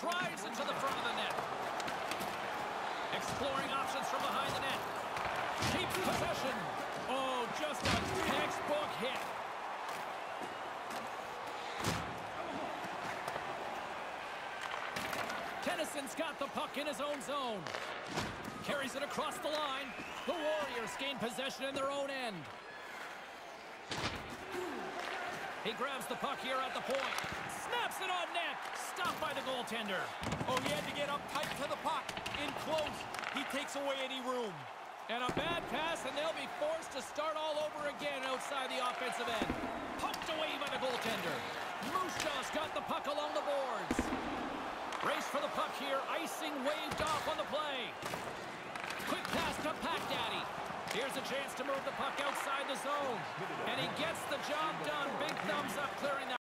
drives it to the front of the net. Exploring options from behind the net. Keeps possession. Oh, just a textbook hit. Tennyson's got the puck in his own zone. Carries it across the line. The Warriors gain possession in their own end. He grabs the puck here at the point. Snaps it on net. Stopped by the goaltender. Oh, he had to get up tight to the puck. In close. He takes away any room. And a bad pass, and they'll be forced to start all over again outside the offensive end. Poked away by the goaltender. Moose Jaw's got the puck along the boards. Race for the puck here. Icing waved off on the play. Quick pass to Pack Daddy. Here's a chance to move the puck outside the zone. And he gets the job done. Big thumbs up clearing that.